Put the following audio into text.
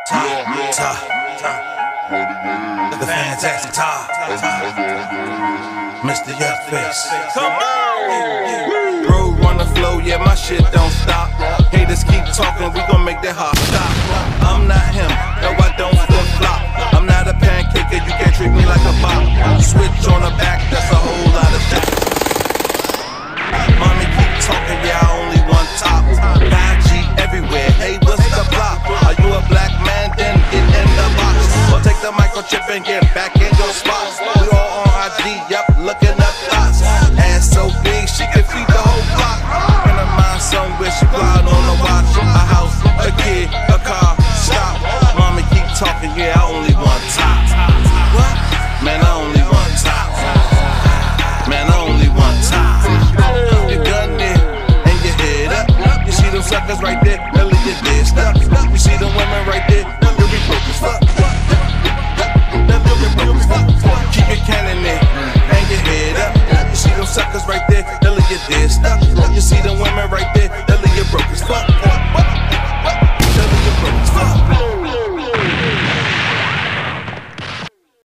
The fantastic Otar, Mr. Yuck Face. Come on! Bro, run the flow, yeah, my shit don't stop. Haters keep talking, we gon' make that heart stop. I'm not him, no, I don't flip flop. I'm not a pancaker, you can't treat me like a bop. Switch on the back, that's a whole lot of shit. Mommy keep talking, yeah, I only want top. 5G everywhere, hey, what's the block? Are you a black man? Then get in the box. Or take the microchip and get back in your spot. We all on IG, yup, looking up thoughts. Ass so big, she can feed the whole block. In her mind somewhere, she flying on the watch. A house, a kid, a car, stop. Mommy keep talking, yeah, I only want top. What? Man, I only want top. Man, I only want top. Your gun there, and your head up. You see them suckers right there, they'll leave your dead stuck. You see them women right there, they'll be broke as fuck. Keep your cannon there, and your head up. You see them suckers right there, they'll leave your dead stuck. You see them women right there.